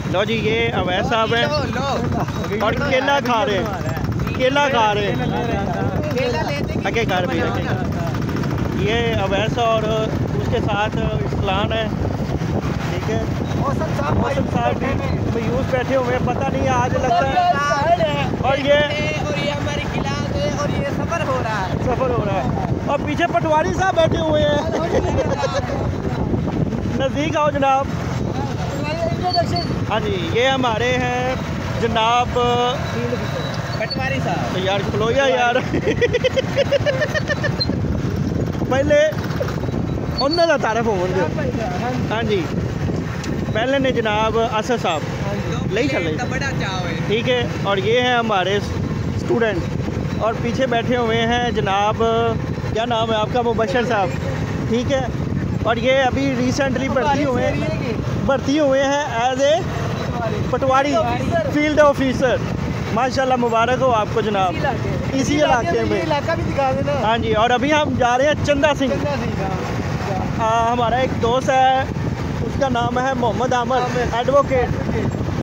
लो जी, ये अवैध साहब हैं और केला खा रहे हैं, केला खा रहे हैं। आगे घर भी ये अवैध और उसके साथ इस्लान है, ठीक है। मौसम साहब भी मायूस बैठे हुए हैं, पता नहीं आज लगता है। और ये हमारी खिलाफ है और ये सफ़र हो रहा है और पीछे पटवारी साहब बैठे हुए हैं। नज़दीक आओ जनाब। हाँ जी, ये हमारे हैं जनाब पटवारी साहब। तो यार खलोया यार पहले उन्होंने का तारफ हो। हाँ जी, पहले ने जनाब असद साहब ले चले, ठीक है। और ये हैं हमारे स्टूडेंट और पीछे बैठे हुए हैं जनाब, क्या नाम है आपका, मुबशर साहब, ठीक है। और ये अभी रिसेंटली भर्ती हुए हैं as a patwari field officer. माशाल्लाह, मुबारक हो आपको जनाब, इसी इलाके में। हाँ जी, और अभी हम जा रहे हैं चंदा सिंह। हमारा एक दोस्त है, उसका नाम है मोहम्मद आमर, एडवोकेट।